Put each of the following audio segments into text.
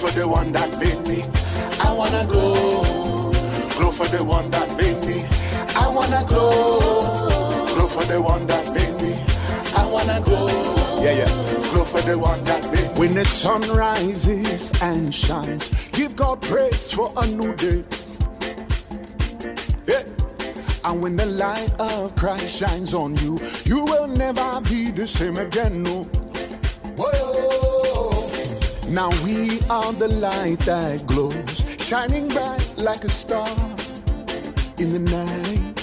for the one that made me. I wanna glow. Glow for the one that made me. I wanna glow. Glow for the one that made me. I wanna glow. Yeah. Glow for the one that made me. When the sun rises and shines, give God praise for a new day. Yeah. And when the light of Christ shines on you, you will never be the same again, no. Whoa. Now we are the light that glows, shining bright like a star in the night.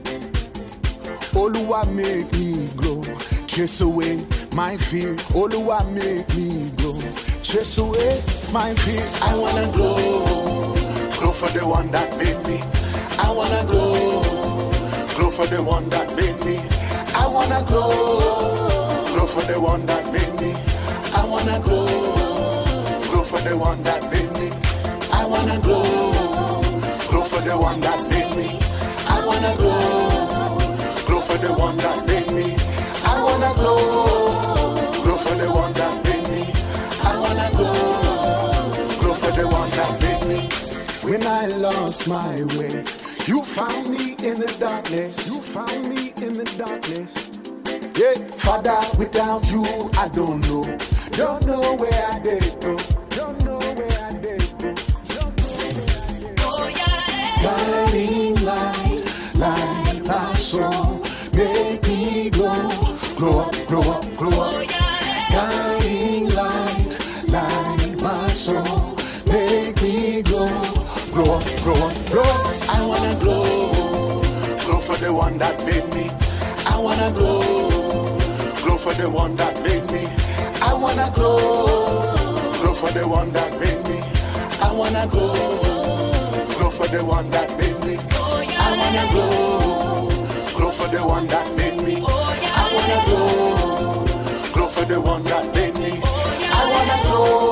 Oluwa make me glow, chase away my fear. Oluwa make me glow, chase away my fear. I wanna glow, glow for the one that made me. I wanna glow, glow for the one that made me. I wanna glow, glow for the one that made me. I wanna glow, glow for the one that made me. I wanna glow, glow for the one that made me. I wanna glow, glow for the one that made me. I wanna glow, glow for the one that made me. I wanna glow, glow for the one that made me. When I lost my way, you found me in the darkness. You found me in the darkness. Yeah, Father, without you, I don't know. Don't know where I did go. Don't know where I did go. Oh, yeah. Guiding light, light my soul. Make me glow, glow up, glow up, glow up. Oh, yeah. Guiding light, light my soul. Make me glow, glow up, glow up, glow up. I wanna glow, glow for the one that made me. I wanna glow, glow for the one that made me. I wanna glow, glow for the one that made me. I wanna glow, glow for the one that made me. I wanna glow, glow for the one that made me. I wanna glow, glow for the one that made me. I wanna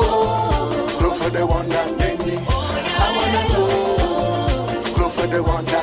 glow, glow for the one that made me. I wanna glow, glow for the one that